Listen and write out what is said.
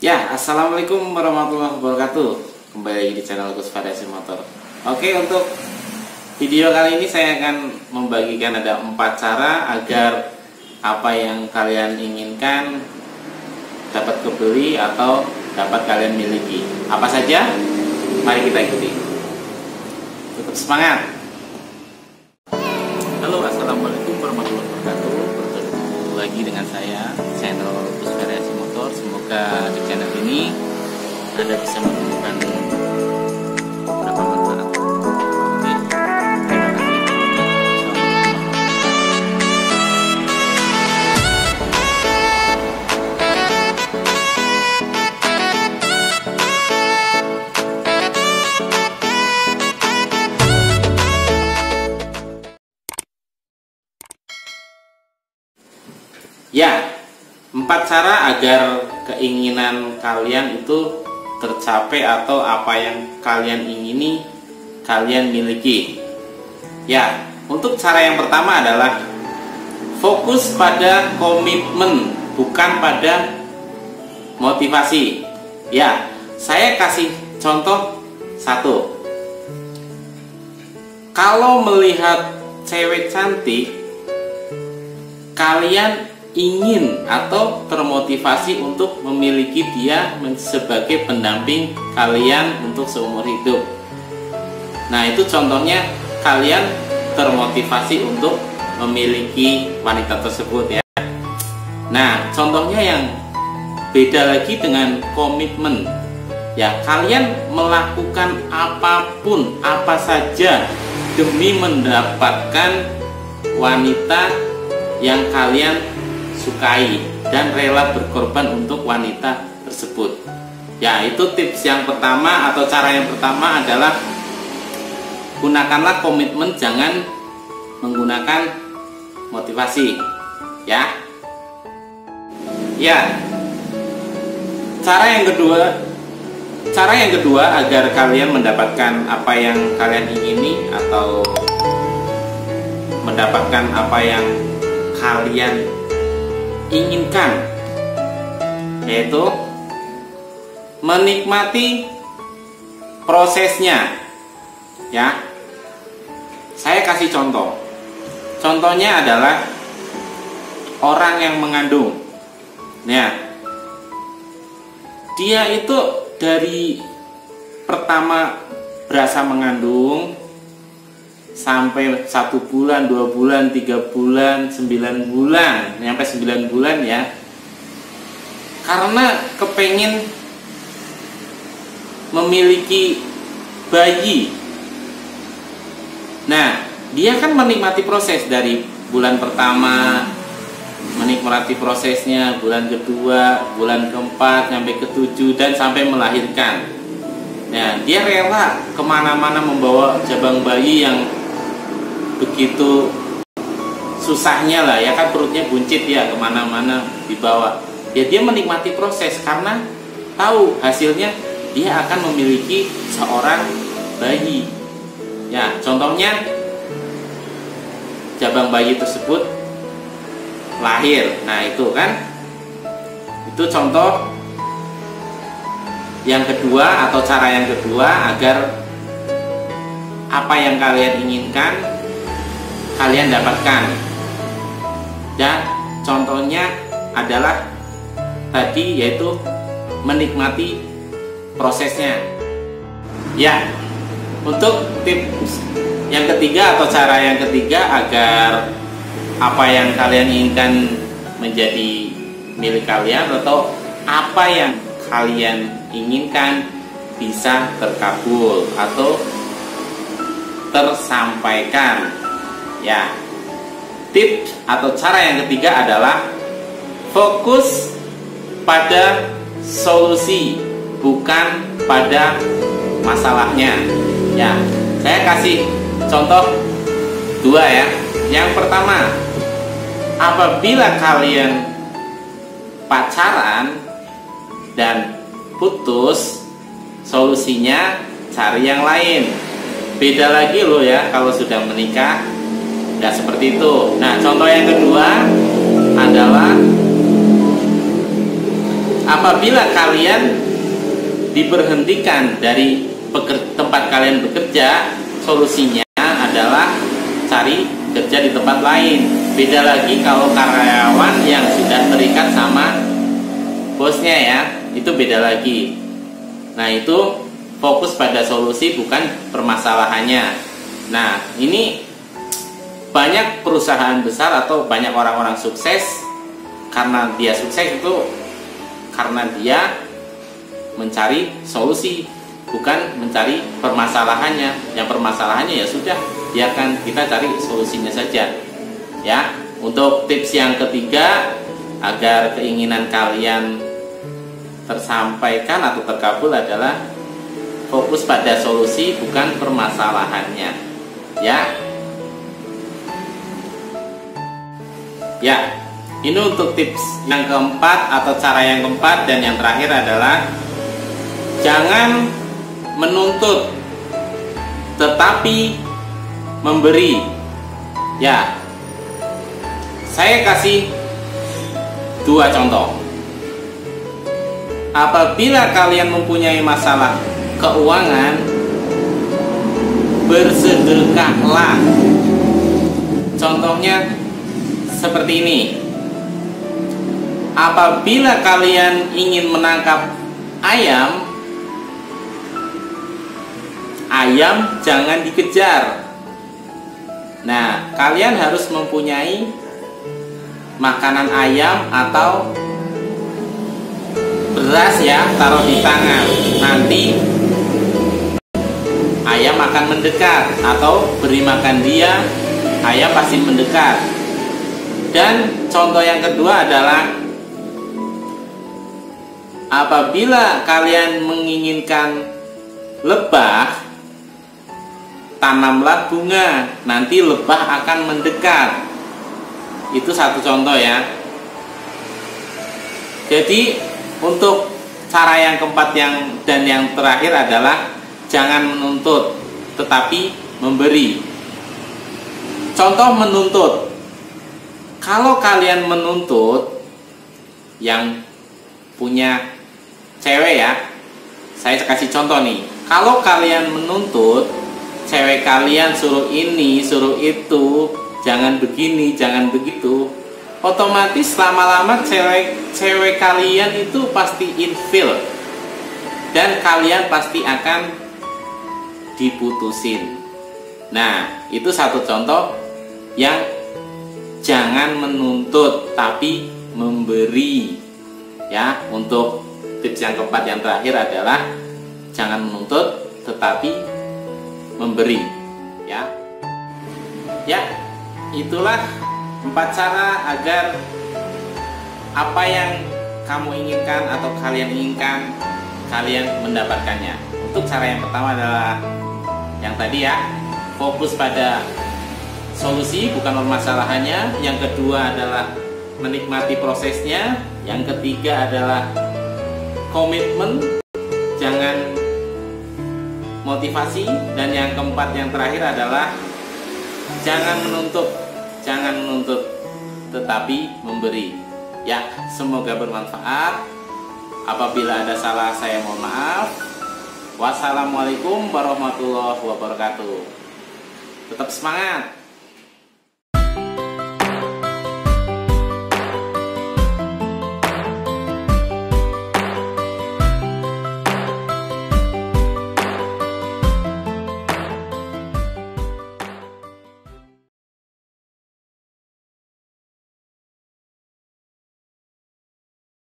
Ya, assalamualaikum warahmatullahi wabarakatuh. Kembali lagi di channel Gus Variasi Motor. Oke, untuk video kali ini saya akan membagikan ada 4 cara agar apa yang kalian inginkan dapat kebeli atau dapat kalian miliki. Apa saja? Mari kita ikuti. Tetap semangat. Halo, assalamualaikum warahmatullahi wabarakatuh. Bertemu lagi dengan saya, channel Gus Variasi Motor. Semoga di channel ini Anda bisa menemukan beberapa manfaat. Oke, terima kasih. Ya, 4 cara agar keinginan kalian itu tercapai atau apa yang kalian ingini kalian miliki. Ya, untuk cara yang pertama adalah fokus pada komitmen, bukan pada motivasi. Ya, saya kasih contoh satu. Kalau melihat cewek cantik, kalian ingin atau termotivasi untuk memiliki dia sebagai pendamping kalian untuk seumur hidup. Nah, itu contohnya kalian termotivasi untuk memiliki wanita tersebut ya. Nah, contohnya yang beda lagi dengan komitmen. Ya, kalian melakukan apapun, apa saja demi mendapatkan wanita yang kalian sukai dan rela berkorban untuk wanita tersebut. Ya, itu tips yang pertama atau cara yang pertama adalah gunakanlah komitmen, jangan menggunakan motivasi. Ya. Ya. Cara yang kedua agar kalian mendapatkan apa yang kalian ingini atau mendapatkan apa yang kalian inginkan, yaitu menikmati prosesnya. Ya, saya kasih contoh. Contohnya adalah orang yang mengandung. Ya, dia itu dari pertama berasa mengandung sampai 1 bulan, 2 bulan, 3 bulan, 9 bulan, sampai 9 bulan ya. Karena kepengen memiliki bayi. Nah, dia kan menikmati proses dari bulan pertama, menikmati prosesnya, bulan kedua, bulan keempat, sampai ke-7 dan sampai melahirkan. Nah, dia rela kemana-mana membawa jabang bayi yang begitu susahnya lah ya kan, perutnya buncit ya, kemana-mana dibawa. Ya, dia menikmati proses karena tahu hasilnya dia akan memiliki seorang bayi. Ya, contohnya jabang bayi tersebut lahir. Nah, itu kan, itu contoh yang kedua atau cara yang kedua agar apa yang kalian inginkan kalian dapatkan. Dan contohnya adalah tadi, yaitu menikmati prosesnya. Ya, untuk tips yang ketiga atau cara yang ketiga agar apa yang kalian inginkan menjadi milik kalian atau apa yang kalian inginkan bisa terkabul atau tersampaikan. Ya, tips atau cara yang ketiga adalah fokus pada solusi, bukan pada masalahnya. Ya, saya kasih contoh 2 ya. Yang pertama, apabila kalian pacaran dan putus, solusinya cari yang lain. Beda lagi loh ya kalau sudah menikah. Ya, seperti itu. Nah, contoh yang kedua adalah apabila kalian diberhentikan dari tempat kalian bekerja, solusinya adalah cari kerja di tempat lain. Beda lagi kalau karyawan yang sudah terikat sama bosnya ya, itu beda lagi. Nah, itu fokus pada solusi bukan permasalahannya. Nah, ini banyak perusahaan besar atau banyak orang-orang sukses, karena dia sukses itu karena dia mencari solusi, bukan mencari permasalahannya. Yang permasalahannya ya sudah, biarkan kita cari solusinya saja. Ya, untuk tips yang ketiga agar keinginan kalian tersampaikan atau terkabul adalah fokus pada solusi bukan permasalahannya. Ya, ini untuk tips yang keempat atau cara yang keempat, dan yang terakhir adalah jangan menuntut tetapi memberi. Ya, saya kasih dua contoh. Apabila kalian mempunyai masalah keuangan, bersedekahlah. Contohnya seperti ini. Apabila kalian ingin menangkap ayam jangan dikejar. Nah, kalian harus mempunyai makanan ayam atau beras ya, taruh di tangan. Nanti ayam akan mendekat, atau beri makan dia, ayam pasti mendekat. Dan contoh yang kedua adalah apabila kalian menginginkan lebah, tanamlah bunga, nanti lebah akan mendekat. Itu satu contoh ya. Jadi untuk cara yang keempat dan yang terakhir adalah jangan menuntut tetapi memberi. Contoh menuntut. Kalau kalian menuntut, yang punya cewek ya, saya kasih contoh nih. Kalau kalian menuntut cewek kalian suruh ini, suruh itu, jangan begini, jangan begitu, otomatis lama-lama cewek kalian itu pasti ilfil, dan kalian pasti akan diputusin. Nah, itu satu contoh yang jangan menuntut tapi memberi. Ya, untuk tips yang keempat yang terakhir adalah jangan menuntut tetapi memberi. Ya, itulah 4 cara agar apa yang kamu inginkan atau kalian inginkan, kalian mendapatkannya. Untuk cara yang pertama adalah yang tadi ya, fokus pada solusi bukan permasalahannya. Yang kedua adalah menikmati prosesnya. Yang ketiga adalah komitmen, jangan motivasi. Dan yang keempat yang terakhir adalah jangan menuntut tetapi memberi. Ya, semoga bermanfaat. Apabila ada salah, saya mohon maaf. Wassalamualaikum warahmatullahi wabarakatuh. Tetap semangat.